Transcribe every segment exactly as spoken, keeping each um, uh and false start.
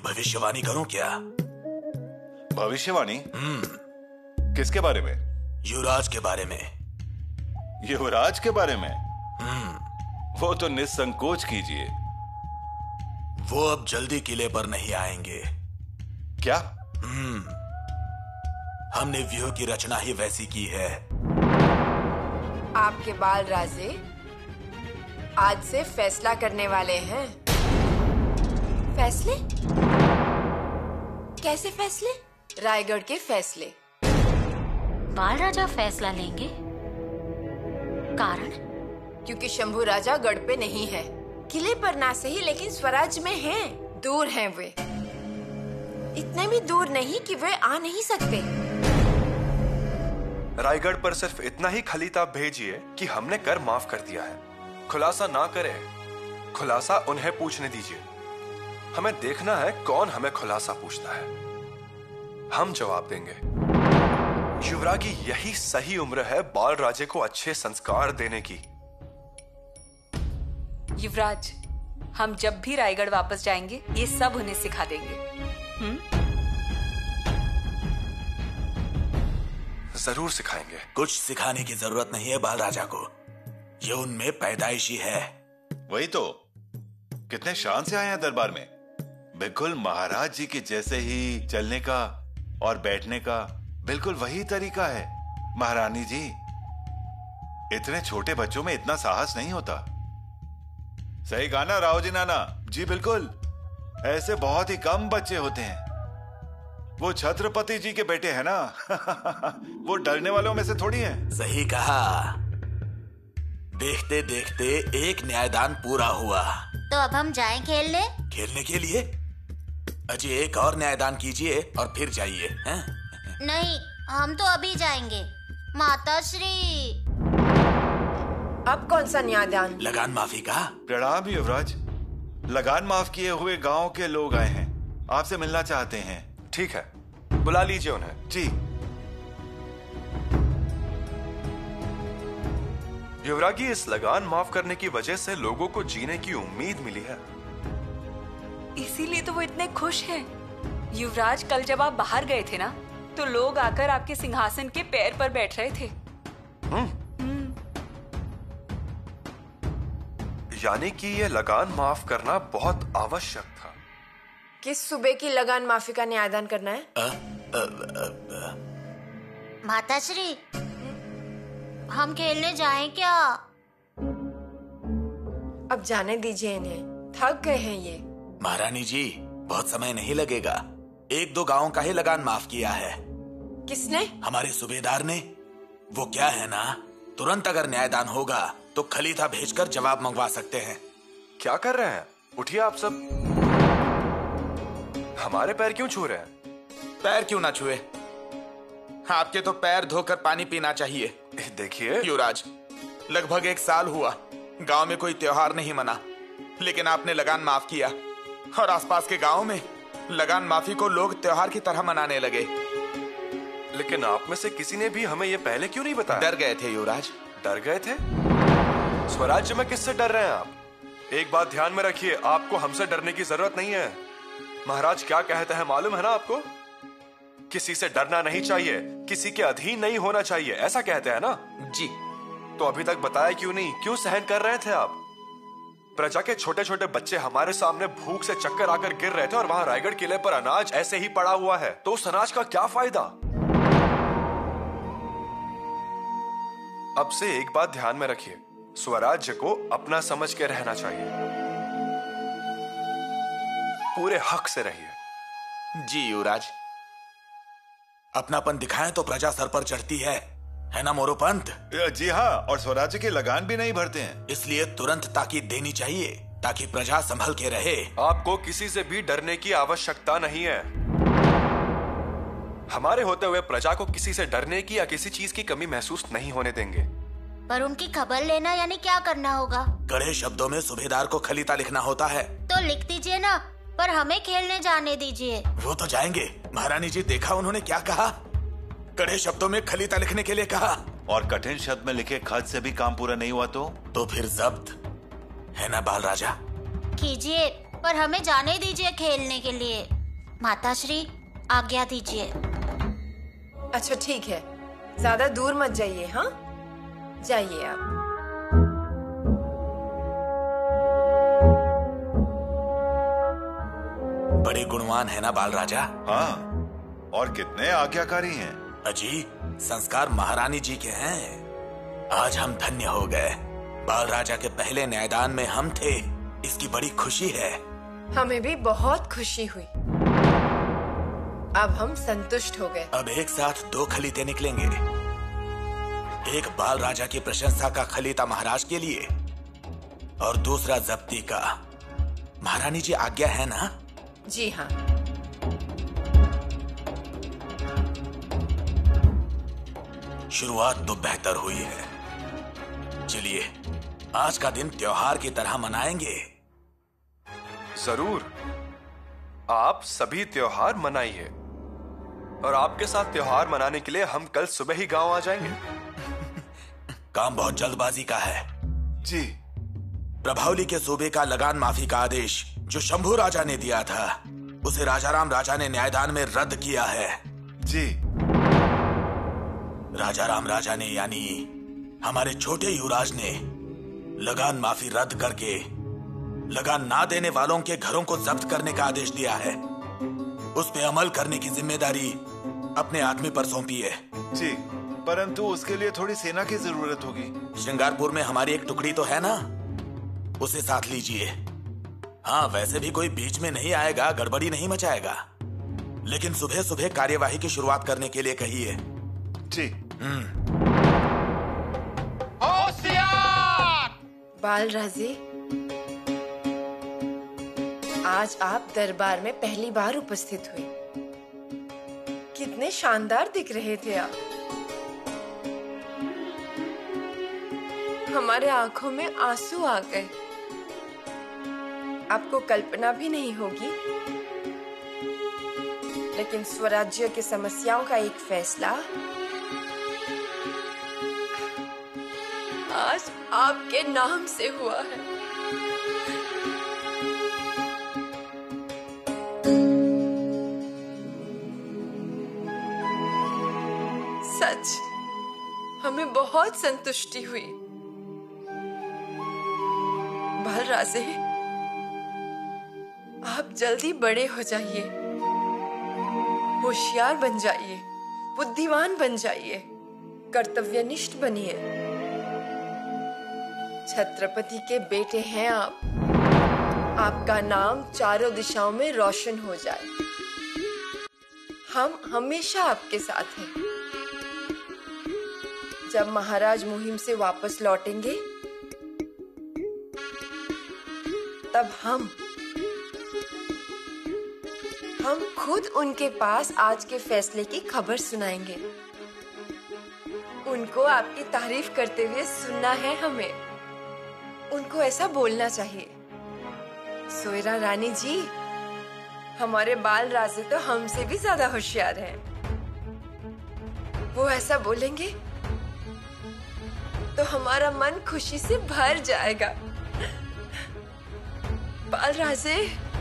भविष्यवाणी करूं क्या? भविष्यवाणी? हम्म किसके बारे में? युवराज के बारे में। युवराज के बारे में? हम्म वो तो निसंकोच कीजिए। वो अब जल्दी किले पर नहीं आएंगे। क्या? हम्म हमने व्यूह की रचना ही वैसी की है। आपके बाल राजे आज से फैसला करने वाले हैं। फैसले? कैसे फैसले? रायगढ़ के फैसले। बाल राजा फैसला लेंगे? कारण? क्योंकि शंभू राजा गढ़ पे नहीं है। किले पर ना सही लेकिन स्वराज में हैं। दूर हैं वे, इतने भी दूर नहीं कि वे आ नहीं सकते। रायगढ़ पर सिर्फ इतना ही खलीताब भेजिए कि हमने कर माफ कर दिया है। खुलासा ना करें, खुलासा उन्हें पूछने दीजिए। हमें देखना है कौन हमें खुलासा पूछता है, हम जवाब देंगे। युवराज की यही सही उम्र है बाल राजे को अच्छे संस्कार देने की। युवराज, हम जब भी रायगढ़ वापस जाएंगे ये सब उन्हें सिखा देंगे। हम्म? जरूर सिखाएंगे। कुछ सिखाने की जरूरत नहीं है बाल राजा को, ये उनमें पैदाइशी है। वही तो, कितने शान से आए हैं दरबार में। बिल्कुल महाराज जी के जैसे ही चलने का और बैठने का बिल्कुल वही तरीका है। महारानी जी, इतने छोटे बच्चों में इतना साहस नहीं होता। सही कहा ना राव जी नाना जी? बिल्कुल, ऐसे बहुत ही कम बच्चे होते हैं। वो छत्रपति जी के बेटे हैं ना। वो डरने वालों में से थोड़ी हैं। सही कहा। देखते देखते एक न्यायदान पूरा हुआ। तो अब हम जाएं खेलने? खेलने के लिए? अजय एक और न्यायदान कीजिए और फिर जाइए। हैं? नहीं, हम तो अभी जाएंगे। माताश्री। अब कौन सा न्यायदान? लगान माफी का। प्रणाम युवराज। लगान माफ किए हुए गांव के लोग आए हैं, आपसे मिलना चाहते हैं। ठीक है, बुला लीजिए उन्हें। जी। युवराज की इस लगान माफ करने की वजह से लोगों को जीने की उम्मीद मिली है। इसीलिए तो वो इतने खुश हैं। युवराज, कल जब आप बाहर गए थे ना, तो लोग आकर आपके सिंहासन के पैर पर बैठ रहे थे। हम्म। यानी कि ये लगान माफ करना बहुत आवश्यक था। किस सूबे की लगान माफी का न्यायदान करना है? आ, आ, आ, आ, माताश्री, हम खेलने जाएं क्या? अब जाने दीजिए इन्हें, थक गए हैं ये। महारानी जी, बहुत समय नहीं लगेगा। एक दो गांवों का ही लगान माफ किया है। किसने? हमारे सूबेदार ने। वो क्या है ना, तुरंत अगर न्यायदान होगा तो खलीता भेजकर जवाब मंगवा सकते हैं। क्या कर रहे हैं? उठिए आप सब। हमारे पैर क्यों छू रहे हैं? पैर क्यों ना छुए? आपके तो पैर धोकर पानी पीना चाहिए। देखिए युवराज, लगभग एक साल हुआ गांव में कोई त्योहार नहीं मना, लेकिन आपने लगान माफ किया और आसपास के गांव में लगान माफी को लोग त्योहार की तरह मनाने लगे। लेकिन आप में से किसी ने भी हमें ये पहले क्यों नहीं बताया? डर गए थे युवराज। डर गए थे? स्वराज्य में किससे डर रहे हैं आप? एक बात ध्यान में रखिए, आपको हमसे डरने की जरूरत नहीं है। महाराज क्या कहते हैं मालूम है ना आपको? किसी से डरना नहीं चाहिए, किसी के अधीन नहीं होना चाहिए, ऐसा कहते हैं ना? जी। तो अभी तक बताया क्यों नहीं? क्यों सहन कर रहे थे आप? प्रजा के छोटे छोटे बच्चे हमारे सामने भूख से चक्कर आकर गिर रहे थे और वहां रायगढ़ किले पर अनाज ऐसे ही पड़ा हुआ है, तो उस अनाज का क्या फायदा? अब से एक बात ध्यान में रखिए, स्वराज्य को अपना समझ के रहना चाहिए, पूरे हक से रहिए। जी युवराज। अपनापन दिखाएं तो प्रजा सर पर चढ़ती है, है ना मोरोपंत? जी हाँ, और स्वराज्य के लगान भी नहीं भरते हैं। इसलिए तुरंत ताकीद देनी चाहिए ताकि प्रजा संभल के रहे। आपको किसी से भी डरने की आवश्यकता नहीं है। हमारे होते हुए प्रजा को किसी से डरने की या किसी चीज की कमी महसूस नहीं होने देंगे। पर उनकी खबर लेना यानी क्या करना होगा? कड़े शब्दों में सूबेदार को खलीता लिखना होता है। तो लिख दीजिए ना, पर हमें खेलने जाने दीजिए। वो तो जाएंगे। महारानी जी, देखा उन्होंने क्या कहा? कड़े शब्दों में खलीता लिखने के लिए कहा। और कठिन शब्द में लिखे खत से भी काम पूरा नहीं हुआ तो? तो फिर जब्त, है ना बाल राजा? कीजिए, पर हमें जाने दीजिए खेलने के लिए। माताश्री, आज्ञा दीजिए। अच्छा ठीक है, ज्यादा दूर मत जाइए। हाँ, जाइए आप। बड़े गुणवान है ना बाल राजा? हाँ, और कितने आज्ञाकारी हैं। अजी, संस्कार महारानी जी के हैं। आज हम धन्य हो गए। बाल राजा के पहले न्यायदान में हम थे, इसकी बड़ी खुशी है। हमें भी बहुत खुशी हुई। अब हम संतुष्ट हो गए। अब एक साथ दो खलीते निकलेंगे। एक बाल राजा की प्रशंसा का खलीता महाराज के लिए और दूसरा जब्ती का। महारानी जी आज्ञा है ना? जी हाँ। शुरुआत तो बेहतर हुई है। चलिए, आज का दिन त्योहार की तरह मनाएंगे। जरूर, आप सभी त्योहार मनाइए और आपके साथ त्योहार मनाने के लिए हम कल सुबह ही गांव आ जाएंगे। काम बहुत जल्दबाजी का है। जी। प्रभावली के सूबे का लगान माफी का आदेश जो शंभू राजा ने दिया था, उसे राजाराम राजा ने न्यायदान में रद्द किया है। जी। राजाराम राजा ने, यानी हमारे छोटे युवराज ने, लगान माफी रद्द करके लगान ना देने वालों के घरों को जब्त करने का आदेश दिया है। उस पे अमल करने की जिम्मेदारी अपने आदमी पर सौंपी है। जी, परंतु उसके लिए थोड़ी सेना की जरूरत होगी। श्रृंगारपुर में हमारी एक टुकड़ी तो है ना, उसे साथ लीजिए। हाँ, वैसे भी कोई बीच में नहीं आएगा, गड़बड़ी नहीं मचाएगा, लेकिन सुबह सुबह कार्यवाही की शुरुआत करने के लिए कहिए। जी। बाल राजे, आज आप दरबार में पहली बार उपस्थित हुए। कितने शानदार दिख रहे थे आप। हमारे आंखों में आंसू आ गए। आपको कल्पना भी नहीं होगी, लेकिन स्वराज्य की समस्याओं का एक फैसला आज आपके नाम से हुआ है। सच, हमें बहुत संतुष्टि हुई। बाल राजे, आप जल्दी बड़े हो जाइए, होशियार बन जाइए, बुद्धिमान बन जाइए, कर्तव्यनिष्ठ बनिए। छत्रपति के बेटे हैं आप। आपका नाम चारों दिशाओं में रोशन हो जाए। हम हमेशा आपके साथ हैं। जब महाराज मुहिम से वापस लौटेंगे, तब हम हम खुद उनके पास आज के फैसले की खबर सुनाएंगे। उनको आपकी तारीफ करते हुए सुनना है हमें। उनको ऐसा बोलना चाहिए, सोयरा रानी जी, हमारे बाल राजे तो हमसे भी ज्यादा होशियार हैं। वो ऐसा बोलेंगे तो हमारा मन खुशी से भर जाएगा। बाल राजे,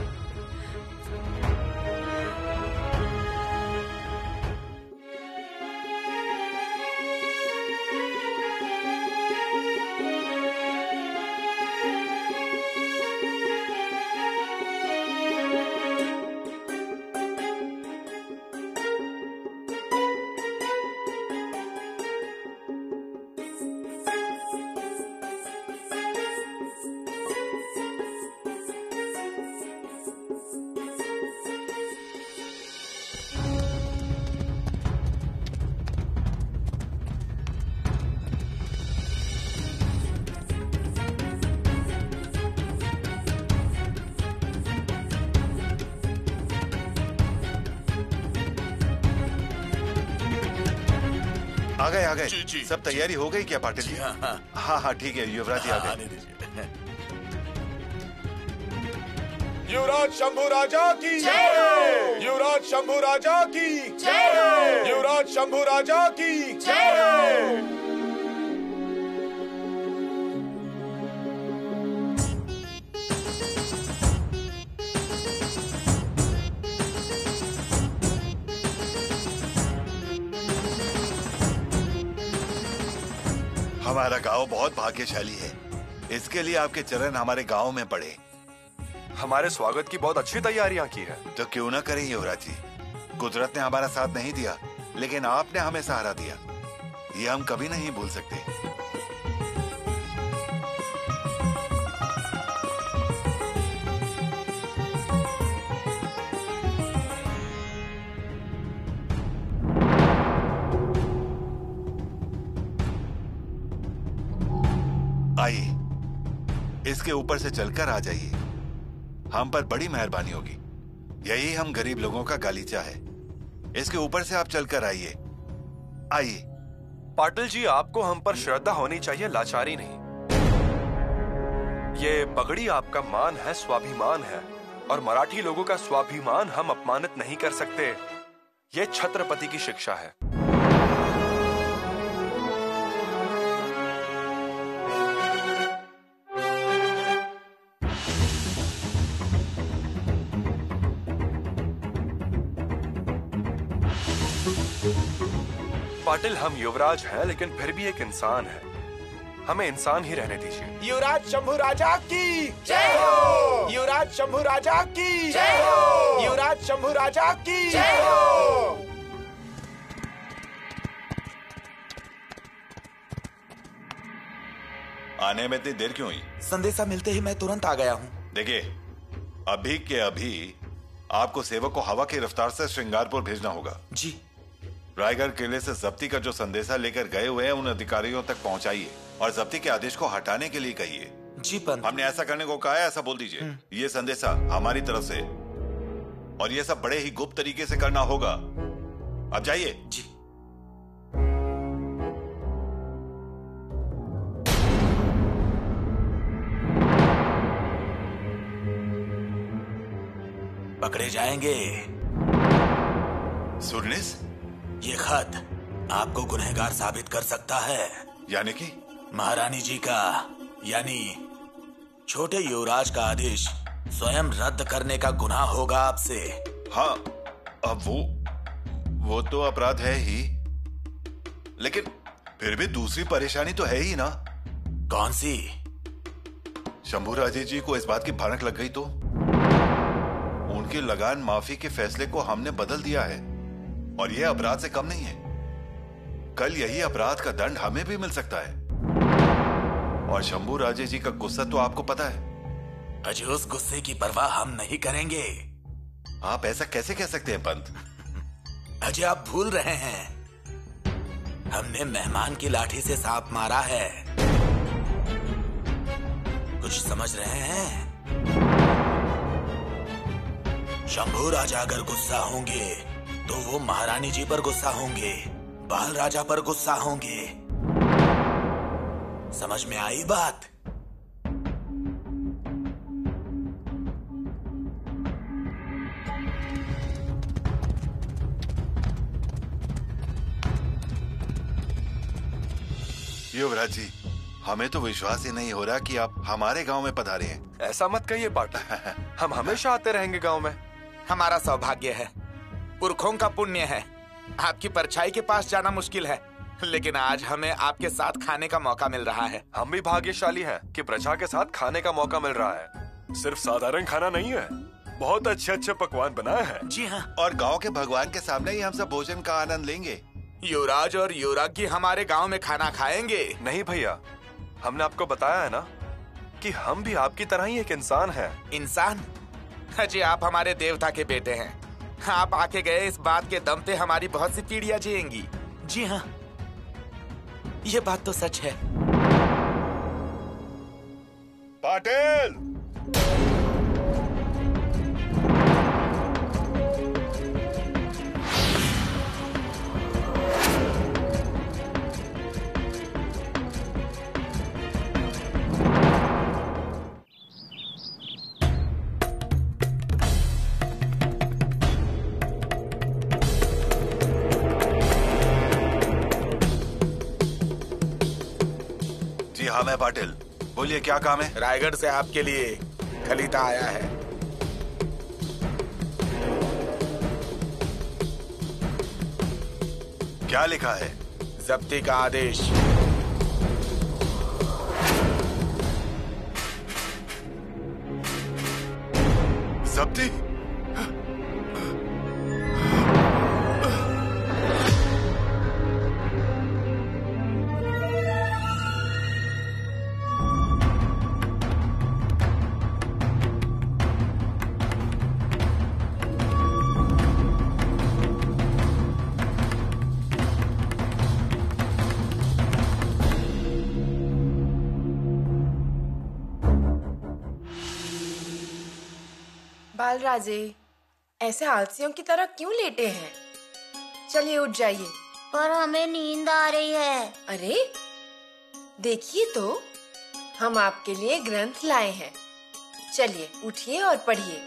आ गए आ गए। जी, जी, सब तैयारी हो गई क्या पाटिल जी? हाँ हाँ हाँ हाँ ठीक है, युवराज जी आ हाँ, गए। आने दीजिए। युवराज शंभू राजा की जय। युवराज शंभू राजा की जय। युवराज शंभू राजा की जय। हमारा गांव बहुत भाग्यशाली है। इसके लिए आपके चरण हमारे गांव में पड़े। हमारे स्वागत की बहुत अच्छी तैयारियां की है। तो क्यों ना करें युवराज जी। कुदरत ने हमारा साथ नहीं दिया, लेकिन आपने हमें सहारा दिया। ये हम कभी नहीं भूल सकते। आइए, इसके ऊपर से चलकर आ जाइए। हम पर बड़ी मेहरबानी होगी। यही हम गरीब लोगों का गालीचा है। इसके ऊपर से आप चलकर आइए। आइए। पाटिल जी, आपको हम पर श्रद्धा होनी चाहिए, लाचारी नहीं। ये पगड़ी आपका मान है, स्वाभिमान है, और मराठी लोगों का स्वाभिमान हम अपमानित नहीं कर सकते। ये छत्रपति की शिक्षा है। पाटिल, हम युवराज हैं, लेकिन फिर भी एक इंसान है। हमें इंसान ही रहने दीजिए। युवराज शंभू राजा की जय हो। युवराज शंभू राजा की जय हो। युवराज शंभू राजा की जय हो। आने में इतनी देर क्यों हुई? संदेशा मिलते ही मैं तुरंत आ गया हूँ। देखिए, अभी के अभी आपको सेवक को हवा की रफ्तार से श्रृंगारपुर भेजना होगा। जी। रायगढ़ किले से जब्ती का जो संदेशा लेकर गए हुए हैं उन अधिकारियों तक पहुंचाइए और जब्ती के आदेश को हटाने के लिए कहिए। जी पंत। हमने ऐसा करने को कहा है, ऐसा बोल दीजिए। ये संदेशा हमारी तरफ से, और ये सब बड़े ही गुप्त तरीके से करना होगा। अब जाइए। जी। पकड़े जाएंगे। सुरनिस, ये खत आपको गुनहगार साबित कर सकता है। यानी कि महारानी जी का, यानी छोटे युवराज का आदेश स्वयं रद्द करने का गुनाह होगा आपसे। हाँ, अब वो वो तो अपराध है ही, लेकिन फिर भी दूसरी परेशानी तो है ही ना। कौन सी? शंभू राजे जी को इस बात की भनक लग गई तो उनके लगान माफी के फैसले को हमने बदल दिया है, और यह अपराध से कम नहीं है। कल यही अपराध का दंड हमें भी मिल सकता है। और शंभू राजे जी का गुस्सा तो आपको पता है। अजय, उस गुस्से की परवाह हम नहीं करेंगे। आप ऐसा कैसे कह सकते हैं पंत? अजय, आप भूल रहे हैं, हमने मेहमान की लाठी से सांप मारा है। कुछ समझ रहे हैं? शंभू राजा अगर गुस्सा होंगे तो वो महारानी जी पर गुस्सा होंगे, बाल राजा पर गुस्सा होंगे। समझ में आई बात? युवराज जी, हमें तो विश्वास ही नहीं हो रहा कि आप हमारे गांव में पधारे हैं। ऐसा मत कहिए पाटिल, हम हमेशा आते रहेंगे गांव में। हमारा सौभाग्य है, पुरखों का पुण्य है। आपकी परछाई के पास जाना मुश्किल है, लेकिन आज हमें आपके साथ खाने का मौका मिल रहा है। हम भी भाग्यशाली हैं कि प्रजा के साथ खाने का मौका मिल रहा है। सिर्फ साधारण खाना नहीं है, बहुत अच्छे अच्छे पकवान बनाए हैं। जी हाँ। और गांव के भगवान के सामने ही हम सब भोजन का आनंद लेंगे। युवराज और युवराज्ञी हमारे गांव में खाना खाएंगे। नहीं भैया, हमने आपको बताया है ना कि हम भी आपकी तरह ही एक इंसान हैं। इंसान? अजय, आप हमारे देवता के बेटे हैं। आप आके गए इस बात के दम पे हमारी बहुत सी पीढ़ियां जिएंगी। जी हाँ, ये बात तो सच है। पाटिल! हाँ, मैं पाटिल। बोलिए, क्या काम है? रायगढ़ से आपके लिए खलीता आया है। क्या लिखा है? जब्ती का आदेश। बाल राजे, ऐसे आलसियों की तरह क्यों लेटे हैं? चलिए उठ जाइए। पर हमें नींद आ रही है। अरे देखिए तो, हम आपके लिए ग्रंथ लाए हैं। चलिए उठिए और पढ़िए।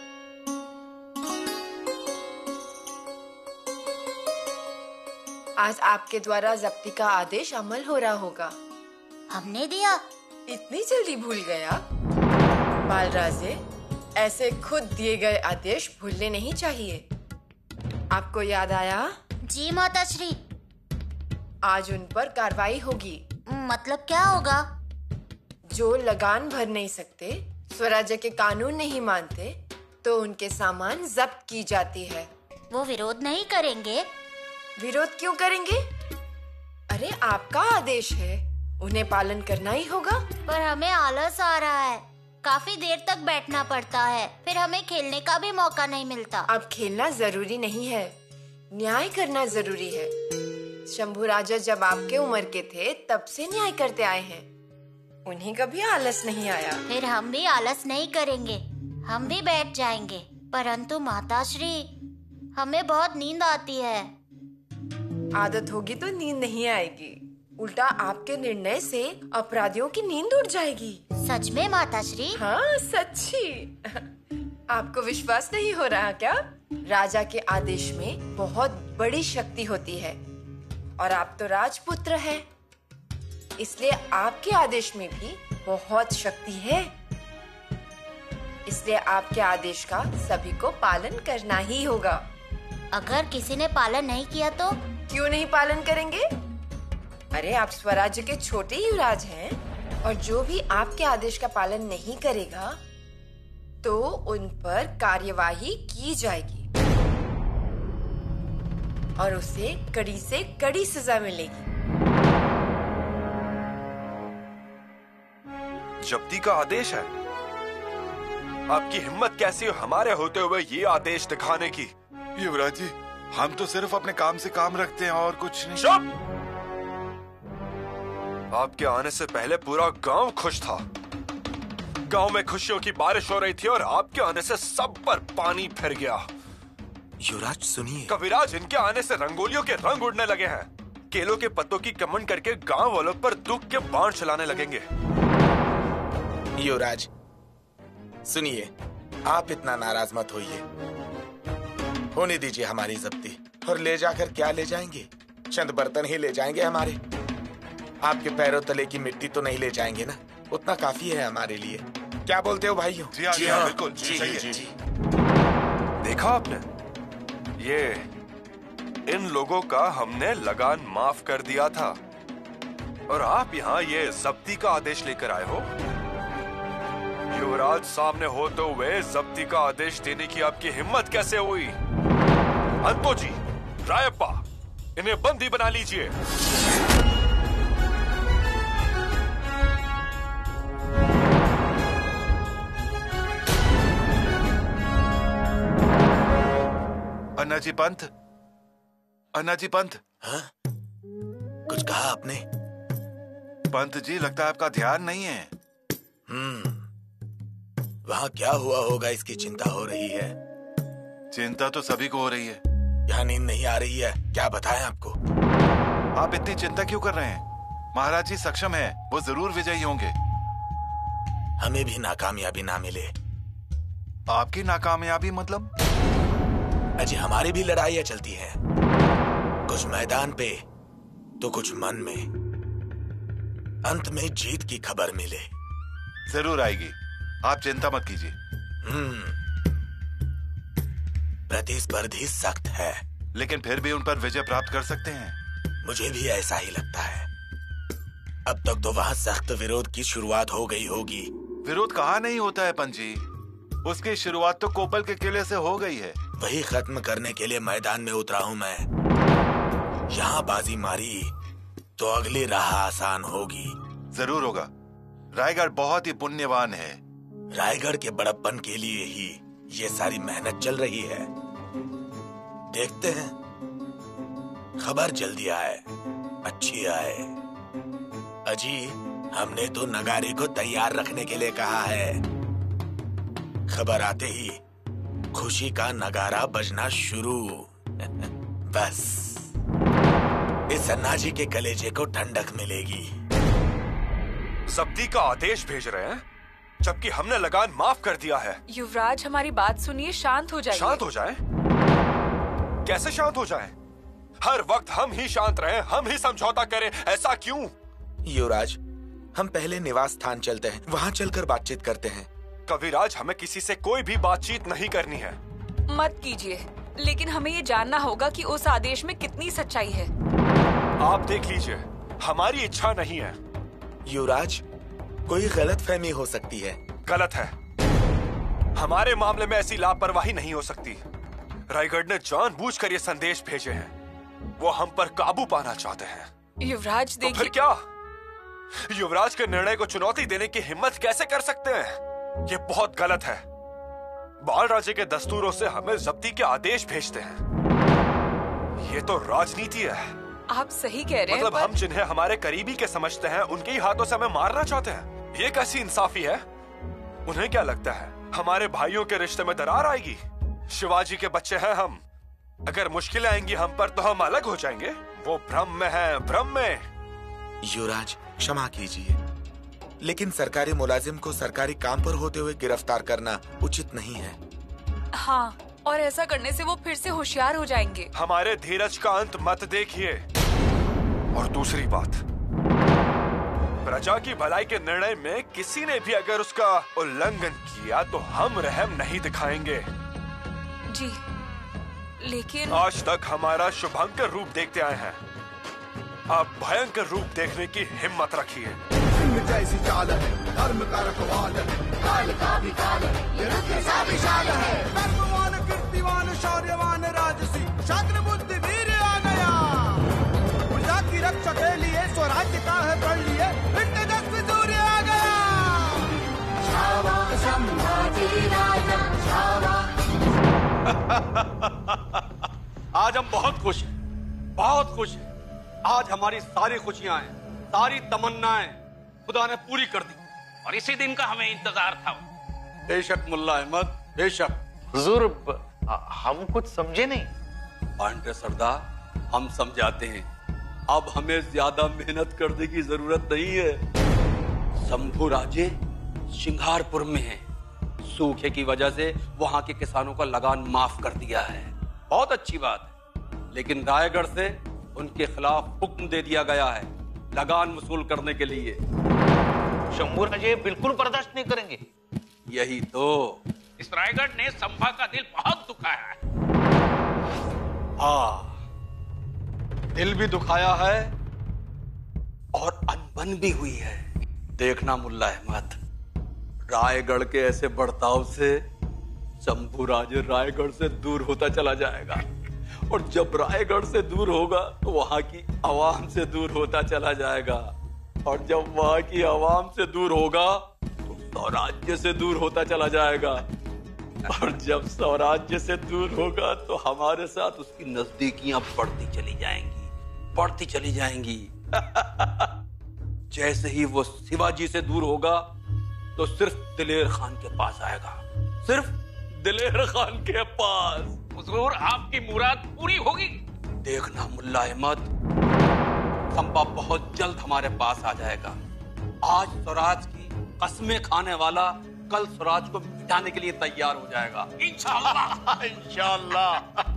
आज आपके द्वारा जब्ती का आदेश अमल हो रहा होगा। हमने दिया? इतनी जल्दी भूल गया? बाल राजे, ऐसे खुद दिए गए आदेश भूलने नहीं चाहिए। आपको याद आया? जी माताश्री। आज उन पर कार्रवाई होगी। मतलब क्या होगा? जो लगान भर नहीं सकते, स्वराज्य के कानून नहीं मानते, तो उनके सामान जब्त की जाती है। वो विरोध नहीं करेंगे? विरोध क्यों करेंगे? अरे आपका आदेश है, उन्हें पालन करना ही होगा। पर हमें आलस आ रहा है, काफी देर तक बैठना पड़ता है, फिर हमें खेलने का भी मौका नहीं मिलता। अब खेलना जरूरी नहीं है, न्याय करना जरूरी है। शंभू राजा जब आपके उम्र के थे तब से न्याय करते आए हैं, उन्हें कभी आलस नहीं आया। फिर हम भी आलस नहीं करेंगे, हम भी बैठ जाएंगे। परंतु माताश्री, हमें बहुत नींद आती है। आदत होगी तो नींद नहीं आएगी, उल्टा आपके निर्णय से अपराधियों की नींद उड़ जाएगी। सच में माताश्री? हाँ सच्ची। आपको विश्वास नहीं हो रहा क्या? राजा के आदेश में बहुत बड़ी शक्ति होती है, और आप तो राजपुत्र हैं, इसलिए आपके आदेश में भी बहुत शक्ति है। इसलिए आपके आदेश का सभी को पालन करना ही होगा। अगर किसी ने पालन नहीं किया तो? क्यों नहीं पालन करेंगे? अरे आप स्वराज्य के छोटे युवराज हैं, और जो भी आपके आदेश का पालन नहीं करेगा तो उन पर कार्यवाही की जाएगी और उसे कड़ी से कड़ी सजा मिलेगी। जब्ती का आदेश है? आपकी हिम्मत कैसी हो हमारे होते हुए ये आदेश दिखाने की? युवराज जी, हम तो सिर्फ अपने काम से काम रखते हैं और कुछ नहीं। चुप! आपके आने से पहले पूरा गांव खुश था। गांव में खुशियों की बारिश हो रही थी और आपके आने से सब पर पानी फिर गया। युवराज सुनिए। कविराज, इनके आने से रंगोलियों के रंग उड़ने लगे हैं। केलों के पत्तों की कमन करके गांव वालों पर दुख के बाण चलाने लगेंगे। युवराज सुनिए, आप इतना नाराज मत होइए। होने दीजिए हमारी जब्ती, और ले जाकर क्या ले जाएंगे? चंद बर्तन ही ले जाएंगे हमारे। आपके पैरों तले की मिट्टी तो नहीं ले जाएंगे ना? उतना काफी है हमारे लिए। क्या बोलते हो भाइयों? जी हाँ, जी हाँ, बिल्कुल जी, सही है। जी, जी। देखा आपने, ये इन लोगों का हमने लगान माफ कर दिया था, और आप यहाँ ये जब्ती का आदेश लेकर आए हो। युवराज सामने होते हुए जब्ती का आदेश देने की आपकी हिम्मत कैसे हुई? अंतो जी, रायप्पा, इन्हें बंदी बना लीजिए। अन्नाजी पंथ, अन्नाजी पंथ। हाँ? कुछ कहा आपने? पंथ जी, लगता है आपका ध्यान नहीं है। हम्म, वहाँ क्या हुआ होगा इसकी चिंता हो रही है। चिंता तो सभी को हो रही है। यहाँ नींद नहीं आ रही है, क्या बताएं आपको? आप इतनी चिंता क्यों कर रहे हैं? महाराज जी सक्षम हैं, वो जरूर विजयी होंगे। हमें भी नाकामयाबी ना मिले। आपकी नाकामयाबी मतलब? अजी, हमारी भी लड़ाइयाँ चलती हैं, कुछ मैदान पे तो कुछ मन में। अंत में जीत की खबर मिले। जरूर आएगी, आप चिंता मत कीजिए। हम्म, प्रतिस्पर्धी सख्त है, लेकिन फिर भी उन पर विजय प्राप्त कर सकते हैं। मुझे भी ऐसा ही लगता है। अब तक तो वहाँ सख्त विरोध की शुरुआत हो गई होगी। विरोध कहाँ नहीं होता है पंत जी, उसकी शुरुआत तो कोपल के किले से हो गई है। वही खत्म करने के लिए मैदान में उतरा हूँ मैं। यहाँ बाजी मारी तो अगली राह आसान होगी। जरूर होगा। रायगढ़ बहुत ही पुण्यवान है। रायगढ़ के बड़प्पन के लिए ही ये सारी मेहनत चल रही है। देखते हैं, खबर जल्दी आए, अच्छी आए। अजी, हमने तो नगारे को तैयार रखने के लिए कहा है। खबर आते ही खुशी का नगारा बजना शुरू। बस इस सन्नाजी के कलेजे को ठंडक मिलेगी। जब्ती का आदेश भेज रहे हैं जबकि हमने लगान माफ कर दिया है। युवराज हमारी बात सुनिए, शांत हो जाइए। शांत हो जाए? कैसे शांत हो जाए? हर वक्त हम ही शांत रहें, हम ही समझौता करें, ऐसा क्यों? युवराज, हम पहले निवास स्थान चलते हैं, वहाँ चलकर बातचीत करते हैं। कविराज, हमें किसी से कोई भी बातचीत नहीं करनी है। मत कीजिए, लेकिन हमें ये जानना होगा कि उस आदेश में कितनी सच्चाई है। आप देख लीजिए, हमारी इच्छा नहीं है। युवराज, कोई गलतफहमी हो सकती है। गलत है। हमारे मामले में ऐसी लापरवाही नहीं हो सकती। रायगढ़ ने जानबूझकर ये संदेश भेजे हैं। वो हम पर काबू पाना चाहते हैं। युवराज देखिए। तो फिर क्या? युवराज के निर्णय को चुनौती देने की हिम्मत कैसे कर सकते हैं? ये बहुत गलत है। बाल राजे के दस्तूरों से हमें जब्ती के आदेश भेजते हैं। ये तो राजनीति है। आप सही कह रहे हैं। मतलब पर... हम जिन्हें हमारे करीबी के समझते हैं, उनके ही हाथों से हमें मारना चाहते हैं। ये कैसी इंसाफी है? उन्हें क्या लगता है हमारे भाइयों के रिश्ते में दरार आएगी? शिवाजी के बच्चे हैं हम। अगर मुश्किलें आएंगी हम पर तो हम अलग हो जाएंगे। वो भ्रम में है, भ्रम में। युवराज, क्षमा कीजिए, लेकिन सरकारी मुलाजिम को सरकारी काम पर होते हुए गिरफ्तार करना उचित नहीं है। हाँ, और ऐसा करने से वो फिर से होशियार हो जाएंगे। हमारे धीरज का अंत मत देखिए। और दूसरी बात, प्रजा की भलाई के निर्णय में किसी ने भी अगर उसका उल्लंघन किया तो हम रहम नहीं दिखाएंगे। जी, लेकिन आज तक हमारा शुभंकर रूप देखते आए हैं। आप भयंकर रूप देखने की हिम्मत रखिए। जैसी चाल है, धर्म का रखवाल है, काल का भी काल है, ये रुद्र सा विशाल है। कर्मवान, कीर्तिवान, शौर्यवान, राजसी, छात्र बुद्धि वीर आ गया। प्रजा की रक्षा के लिए स्वराज्य का है कर लिए, तेजस्वी सूर्य आ गया। छावा संभाजी राजा छावा। आज हम बहुत खुश हैं, बहुत खुश हैं। आज हमारी सारी खुशियां हैं, सारी तमन्नाएं खुदा ने पूरी कर दी और इसी दिन का हमें इंतजार था। बेशक मुल्ला अहमद, बेशक। हुजूर, हम कुछ समझे नहीं। पांडे सरदार, हम समझाते हैं। अब हमें ज्यादा मेहनत करने की जरूरत नहीं है। शंभू राजे सिंघारपुर में हैं। सूखे की वजह से वहां के किसानों का लगान माफ कर दिया है। बहुत अच्छी बात है, लेकिन रायगढ़ से उनके खिलाफ हुक्म दे दिया गया है लगान वसूल करने के लिए। शंभू राजे बिल्कुल बर्दाश्त नहीं करेंगे। यही तो। इस रायगढ़ ने संभा का दिल बहुत दुखाया है। हाँ, दिल भी दुखाया है और अनबन भी हुई है। देखना मुल्ला अहमद, रायगढ़ के ऐसे बर्ताव से शंभू राजे रायगढ़ से दूर होता चला जाएगा और जब रायगढ़ से दूर होगा तो वहां की आवाम से दूर होता चला जाएगा और जब वहां की आवाम से दूर होगा तो स्वराज्य से दूर होता चला जाएगा और जब स्वराज्य से दूर होगा तो हमारे साथ उसकी नजदीकियां बढ़ती चली जाएंगी, बढ़ती चली जाएंगी। जैसे ही वो शिवाजी से दूर होगा तो सिर्फ दिलेर खान के पास आएगा, सिर्फ दिलेर खान के पास। हुजूर, आपकी मुराद पूरी होगी। देखना मुल्ला अहमद, संभा बहुत जल्द हमारे पास आ जाएगा। आज स्वराज की कस्में खाने वाला कल स्वराज को मिटाने के लिए तैयार हो जाएगा। इंशाअल्लाह। इंशाअल्लाह।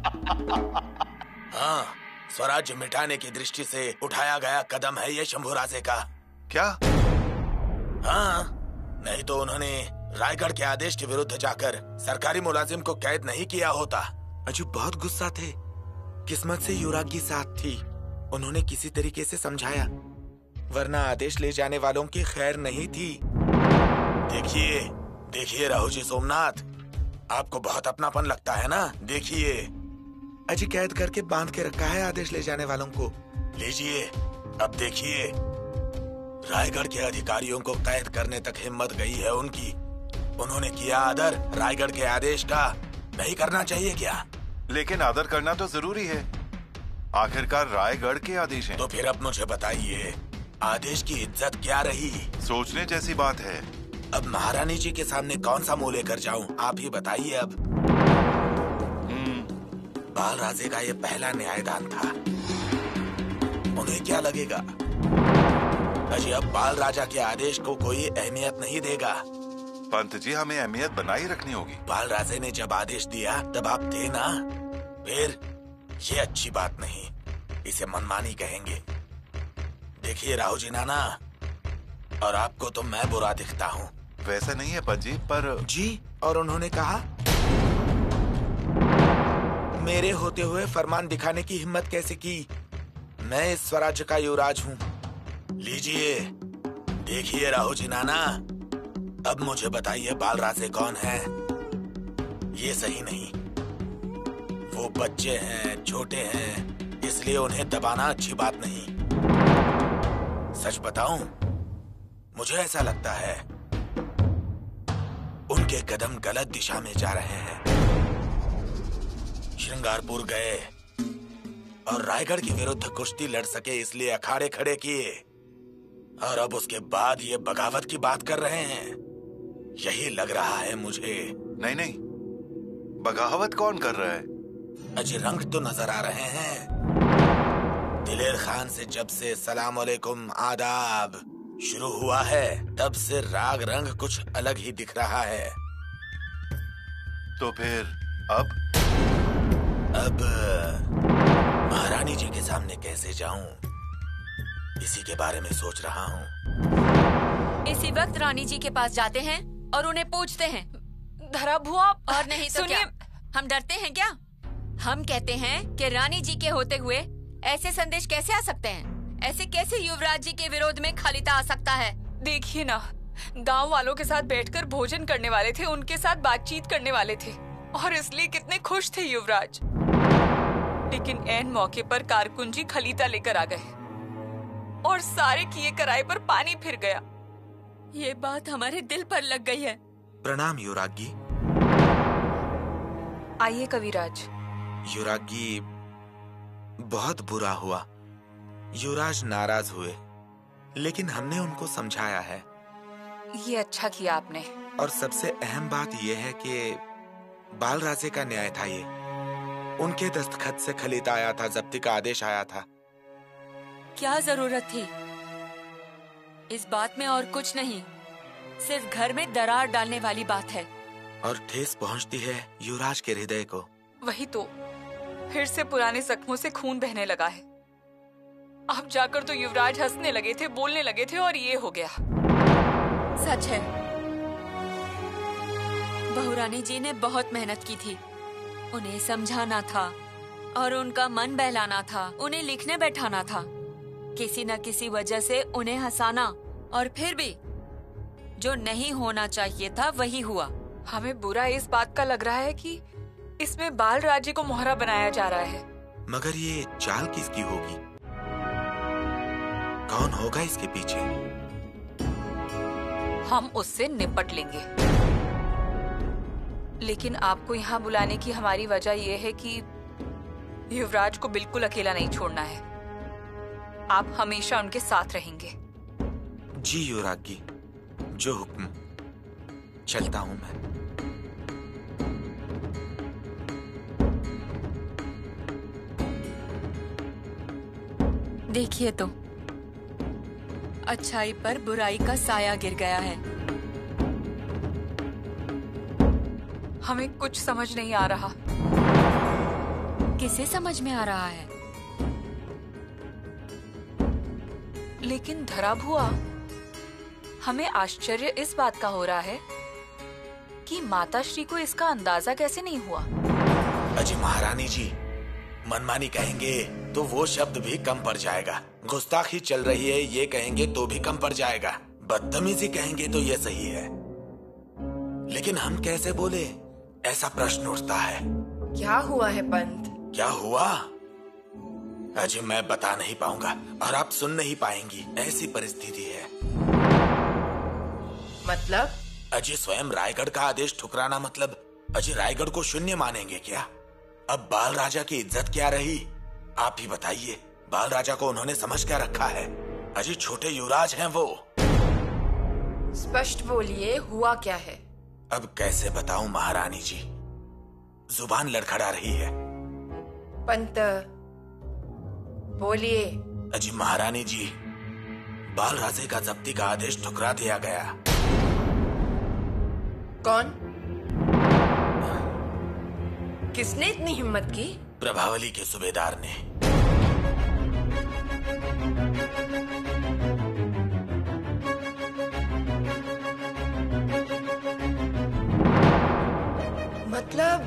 हाँ, स्वराज्य मिटाने की दृष्टि से उठाया गया कदम है ये शंभू राजे का। क्या? हाँ, नहीं तो उन्होंने रायगढ़ के आदेश के विरुद्ध जाकर सरकारी मुलाजिम को कैद नहीं किया होता। अजूब बहुत गुस्सा थे। किस्मत से युवराज की साथ थी, उन्होंने किसी तरीके से समझाया, वरना आदेश ले जाने वालों की खैर नहीं थी। देखिए देखिए राहु जी सोमनाथ, आपको बहुत अपनापन लगता है ना। देखिए, अजी कैद करके बांध के रखा है आदेश ले जाने वालों को। लीजिए, अब देखिए, रायगढ़ के अधिकारियों को कैद करने तक हिम्मत गई है उनकी। उन्होंने किया आदर रायगढ़ के आदेश का, नहीं करना चाहिए क्या? लेकिन आदर करना तो जरूरी है, आखिरकार रायगढ़ के आदेश हैं। तो फिर अब मुझे बताइए, आदेश की इज्जत क्या रही? सोचने जैसी बात है। अब महारानी जी के सामने कौन सा मुंह लेकर जाऊं, आप ही बताइए अब। बाल राजे का ये पहला न्यायदान था। उन्हें क्या लगेगा? अजी अब बाल राजा के आदेश को कोई अहमियत नहीं देगा। पंत जी, हमें अहमियत बनाई रखनी होगी। बाल राजे ने जब आदेश दिया तब आप थे ना। फिर ये अच्छी बात नहीं, इसे मनमानी कहेंगे। देखिए राहु जी नाना, और आपको तो मैं बुरा दिखता हूँ। वैसा नहीं है पंत जी, पर जी। और उन्होंने कहा मेरे होते हुए फरमान दिखाने की हिम्मत कैसे की? मैं इस स्वराज्य का युवराज हूँ। लीजिए देखिए राहु जी नाना, अब मुझे बताइए बाल राजे कौन है? ये सही नहीं। वो बच्चे हैं, छोटे हैं, इसलिए उन्हें दबाना अच्छी बात नहीं। सच बताऊं, मुझे ऐसा लगता है उनके कदम गलत दिशा में जा रहे हैं। श्रृंगारपुर गए और रायगढ़ के विरुद्ध कुश्ती लड़ सके इसलिए अखाड़े खड़े किए, और अब उसके बाद ये बगावत की बात कर रहे हैं। यही लग रहा है मुझे। नहीं नहीं, बगावत कौन कर रहा है? अजी रंग तो नजर आ रहे हैं। दिलेर खान से जब से सलाम अलैकुम आदाब शुरू हुआ है, तब से राग रंग कुछ अलग ही दिख रहा है। तो फिर अब अब महारानी जी के सामने कैसे जाऊं, इसी के बारे में सोच रहा हूँ। इसी वक्त रानी जी के पास जाते हैं और उन्हें पूछते हैं। धरा भुआ, और नहीं तो क्या? हम डरते हैं क्या? हम कहते हैं कि रानी जी के होते हुए ऐसे संदेश कैसे आ सकते हैं? ऐसे कैसे युवराज जी के विरोध में खलीता आ सकता है? देखिए ना, गांव वालों के साथ बैठकर भोजन करने वाले थे, उनके साथ बातचीत करने वाले थे, और इसलिए कितने खुश थे युवराज। लेकिन ऐन मौके पर कारकुंजी खलीता लेकर आ गए और सारे किए कराए पर पानी फिर गया। ये बात हमारे दिल पर लग गई है। प्रणाम युवरागी। आइए कविराज। युवरागी, बहुत बुरा हुआ। युवराज नाराज हुए, लेकिन हमने उनको समझाया है। ये अच्छा किया आपने। और सबसे अहम बात यह है कि बाल राजे का न्याय था ये। उनके दस्तखत से खलीता आया था, जब्ती का आदेश आया था। क्या जरूरत थी? इस बात में और कुछ नहीं, सिर्फ घर में दरार डालने वाली बात है। और ठेस पहुंचती है युवराज के हृदय को। वही तो, फिर से पुराने जख्मों से खून बहने लगा है। अब जाकर तो युवराज हंसने लगे थे, बोलने लगे थे, और ये हो गया। सच है, बहुरानी जी ने बहुत मेहनत की थी। उन्हें समझाना था और उनका मन बहलाना था, उन्हें लिखने बैठाना था, किसी न किसी वजह से उन्हें हंसाना, और फिर भी जो नहीं होना चाहिए था वही हुआ। हमें बुरा इस बात का लग रहा है कि इसमें बाल राज्य को मोहरा बनाया जा रहा है। मगर ये चाल किसकी होगी? कौन होगा इसके पीछे? हम उससे निपट लेंगे। लेकिन आपको यहाँ बुलाने की हमारी वजह यह है कि युवराज को बिल्कुल अकेला नहीं छोड़ना है। आप हमेशा उनके साथ रहेंगे। जी युवरागी, जो हुक्म। चलता हूँ मैं। देखिए तो, अच्छाई पर बुराई का साया गिर गया है। हमें कुछ समझ नहीं आ रहा। किसे समझ में आ रहा है? लेकिन धरा भुआ, हमें आश्चर्य इस बात का हो रहा है कि माताश्री को इसका अंदाजा कैसे नहीं हुआ। अजी महारानी जी, मनमानी कहेंगे तो वो शब्द भी कम पड़ जाएगा। गुस्ताखी चल रही है ये कहेंगे तो भी कम पड़ जाएगा। बदतमीजी कहेंगे तो ये सही है, लेकिन हम कैसे बोले, ऐसा प्रश्न उठता है। क्या हुआ है पंत? क्या हुआ? अजी मैं बता नहीं पाऊंगा और आप सुन नहीं पाएंगी, ऐसी परिस्थिति है। मतलब? अजी स्वयं रायगढ़ का आदेश ठुकराना मतलब अजी रायगढ़ को शून्य मानेंगे क्या? अब बाल राजा की इज्जत क्या रही? आप ही बताइए। बाल राजा को उन्होंने समझ क्या रखा है? अजी छोटे युवराज हैं वो। स्पष्ट बोलिए, हुआ क्या है? अब कैसे बताऊं महारानी जी, जुबान लड़खड़ा रही है। पंत बोलिए। अजी महारानी जी, बाल राजे का जब्ती का आदेश ठुकरा दिया गया। कौन? किसने इतनी हिम्मत की? प्रभावली के सूबेदार ने। मतलब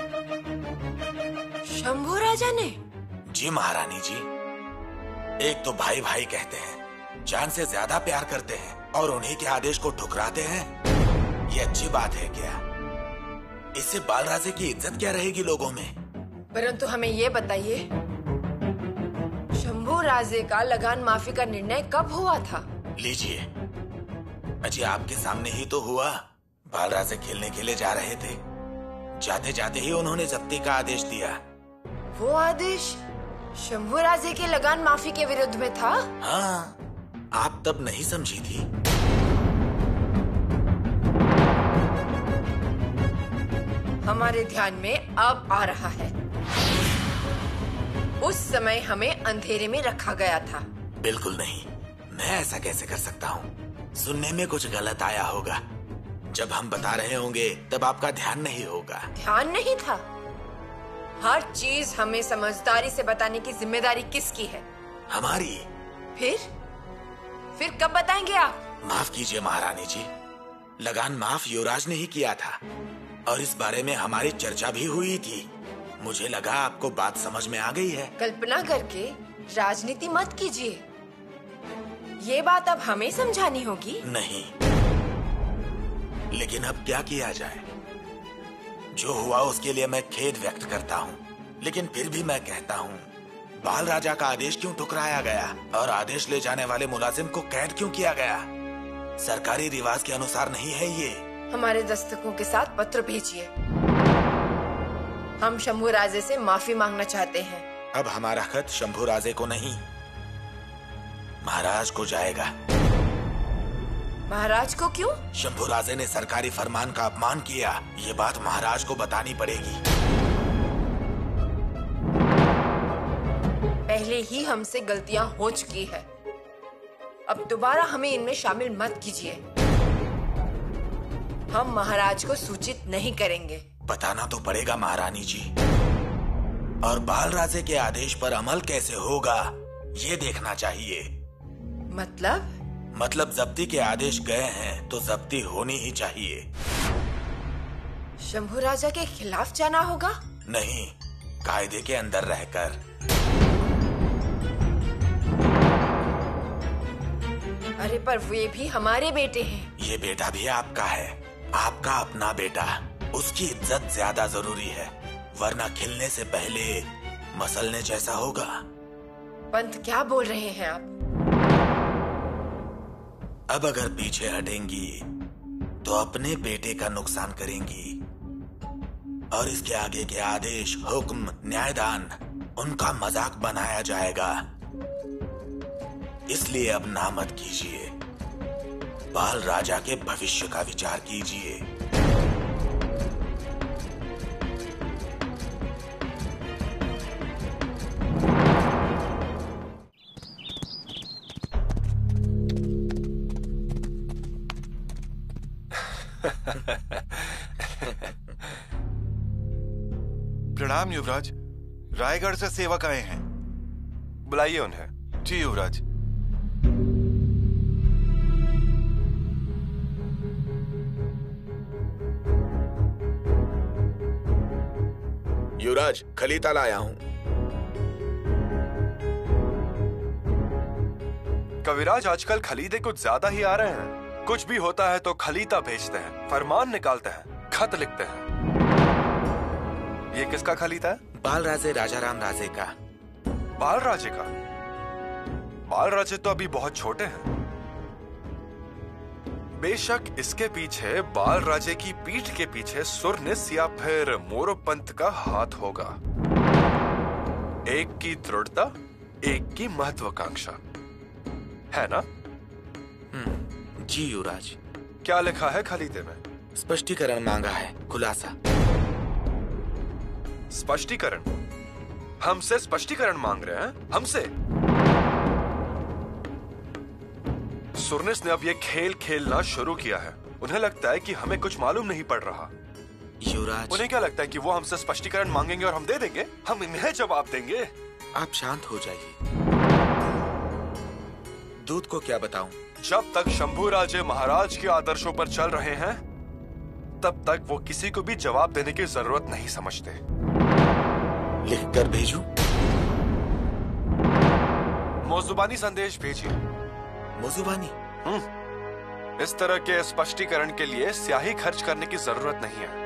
शंभू राजा ने? जी महारानी जी, एक तो भाई भाई कहते हैं, जान से ज्यादा प्यार करते हैं और उन्हीं के आदेश को ठुकराते हैं। ये अच्छी बात है क्या? इससे बाल राजे की इज्जत क्या रहेगी लोगों में? परंतु हमें ये बताइए, शंभू राजे का लगान माफी का निर्णय कब हुआ था? लीजिए, अजी आपके सामने ही तो हुआ। बाल राजे खेलने के लिए जा रहे थे, जाते जाते ही उन्होंने जब्ती का आदेश दिया। वो आदेश शंभू राजे के लगान माफी के विरुद्ध में था? हाँ, आप तब नहीं समझी थी। हमारे ध्यान में अब आ रहा है। उस समय हमें अंधेरे में रखा गया था। बिल्कुल नहीं, मैं ऐसा कैसे कर सकता हूँ? सुनने में कुछ गलत आया होगा। जब हम बता रहे होंगे तब आपका ध्यान नहीं होगा। ध्यान नहीं था? हर चीज हमें समझदारी से बताने की जिम्मेदारी किसकी है? हमारी। फिर फिर कब बताएंगे आप? माफ कीजिए महारानी जी, लगान माफ युवराज ने ही किया था और इस बारे में हमारी चर्चा भी हुई थी। मुझे लगा आपको बात समझ में आ गई है। कल्पना करके राजनीति मत कीजिए। ये बात अब हमें समझानी होगी। नहीं, लेकिन अब क्या किया जाए? जो हुआ उसके लिए मैं खेद व्यक्त करता हूँ, लेकिन फिर भी मैं कहता हूँ, बाल राजा का आदेश क्यों ठुकराया गया और आदेश ले जाने वाले मुलाजिम को कैद क्यों किया गया? सरकारी रिवाज के अनुसार नहीं है ये। हमारे दस्तकों के साथ पत्र भेजिए। हम शंभू राजे से माफी मांगना चाहते हैं। अब हमारा खत शंभू राजे को नहीं, महाराज को जाएगा। महाराज को क्यों? शंभू राजे ने सरकारी फरमान का अपमान किया, ये बात महाराज को बतानी पड़ेगी। पहले ही हमसे गलतियां हो चुकी है, अब दोबारा हमें इनमें शामिल मत कीजिए। हम महाराज को सूचित नहीं करेंगे। बताना तो पड़ेगा महारानी जी, और बाल राजे के आदेश पर अमल कैसे होगा ये देखना चाहिए। मतलब? मतलब जब्ती के आदेश गए हैं तो जब्ती होनी ही चाहिए। शंभू राजा के खिलाफ जाना होगा? नहीं, कायदे के अंदर रहकर। अरे पर वे भी हमारे बेटे हैं। ये बेटा भी आपका है, आपका अपना बेटा। उसकी इज्जत ज्यादा जरूरी है, वरना खिलने से पहले मसलने जैसा होगा। पंत क्या बोल रहे हैं आप? अब अगर पीछे हटेंगी तो अपने बेटे का नुकसान करेंगी, और इसके आगे के आदेश, हुक्म, न्यायदान उनका मजाक बनाया जाएगा। इसलिए अब ना मत कीजिए, बाल राजा के भविष्य का विचार कीजिए। प्रणाम युवराज, रायगढ़ से सेवक आए हैं। बुलाइए उन्हें। जी युवराज। युवराज, खलीता लाया हूँ। कविराज, आजकल खलीदे कुछ ज्यादा ही आ रहे हैं। कुछ भी होता है तो खलीता भेजते हैं, फरमान निकालते हैं, खत लिखते हैं। ये किसका खलीता है? बाल राजे राजाराम राजे का। बाल राजे का? बाल राजे तो अभी बहुत छोटे हैं। बेशक इसके पीछे, बाल राजे की पीठ के पीछे सुरनिस या फिर मोरोपंत का हाथ होगा। एक की दृढ़ता, एक की महत्वाकांक्षा, है ना? जी युवराज। क्या लिखा है खलीते में? स्पष्टीकरण मांगा है, खुलासा। स्पष्टीकरण? हमसे स्पष्टीकरण मांग रहे हैं? हमसे? सुरनिस ने अब ये खेल खेलना शुरू किया है। उन्हें लगता है कि हमें कुछ मालूम नहीं पड़ रहा। युवराज, उन्हें क्या लगता है कि वो हमसे स्पष्टीकरण मांगेंगे और हम दे देंगे? हम इन्हें जवाब देंगे। आप शांत हो जाइए। दूत को क्या बताऊं? जब तक शंभूराजे महाराज के आदर्शों पर चल रहे हैं तब तक वो किसी को भी जवाब देने की जरूरत नहीं समझते। लिख कर भेजूं? मौजुबानी संदेश भेजिए। मौजुबानी? हम्म। इस तरह के स्पष्टीकरण के लिए स्याही खर्च करने की जरूरत नहीं है।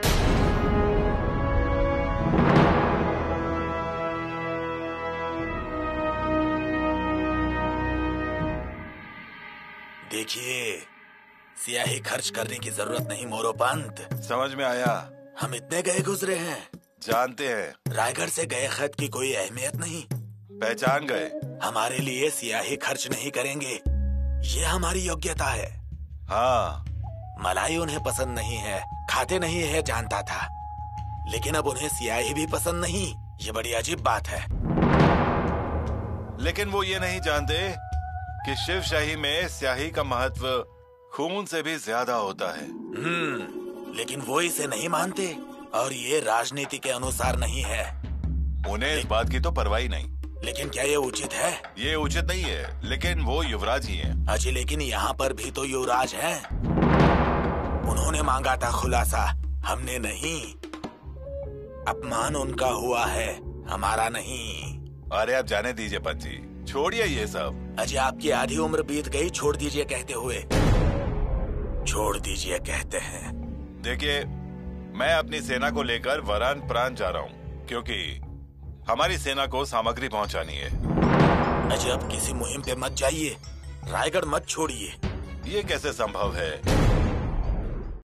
देखिए, स्याही खर्च करने की जरूरत नहीं मोरोपंत। समझ में आया। हम इतने गए गुजरे हैं, जानते हैं। रायगढ़ से गए खत की कोई अहमियत नहीं। पहचान गए। हमारे लिए स्याही खर्च नहीं करेंगे, ये हमारी योग्यता है। हाँ, मलाई उन्हें पसंद नहीं है, खाते नहीं है, जानता था, लेकिन अब उन्हें स्याही भी पसंद नहीं। ये बड़ी अजीब बात है। लेकिन वो ये नहीं जानते कि शिवशाही में स्याही का महत्व खून से भी ज्यादा होता है। हम्म, लेकिन वो इसे नहीं मानते और ये राजनीति के अनुसार नहीं है। उन्हें इस बात की तो परवाह नहीं। लेकिन क्या ये उचित है? ये उचित नहीं है, लेकिन वो युवराज ही हैं। अजी, लेकिन यहाँ पर भी तो युवराज हैं। उन्होंने मांगा था खुलासा, हमने नहीं। अपमान उनका हुआ है, हमारा नहीं। अरे आप जाने दीजिए पंजी, छोड़िए ये सब। अजी, आपकी आधी उम्र बीत गई, छोड़ दीजिए कहते हुए। छोड़ दीजिए कहते हैं। देखिए, मैं अपनी सेना को लेकर वरान प्रांत जा रहा हूँ, क्योंकि हमारी सेना को सामग्री पहुंचानी है। अजी, अब किसी मुहिम पे मत जाइए, रायगढ़ मत छोड़िए। ये कैसे संभव है?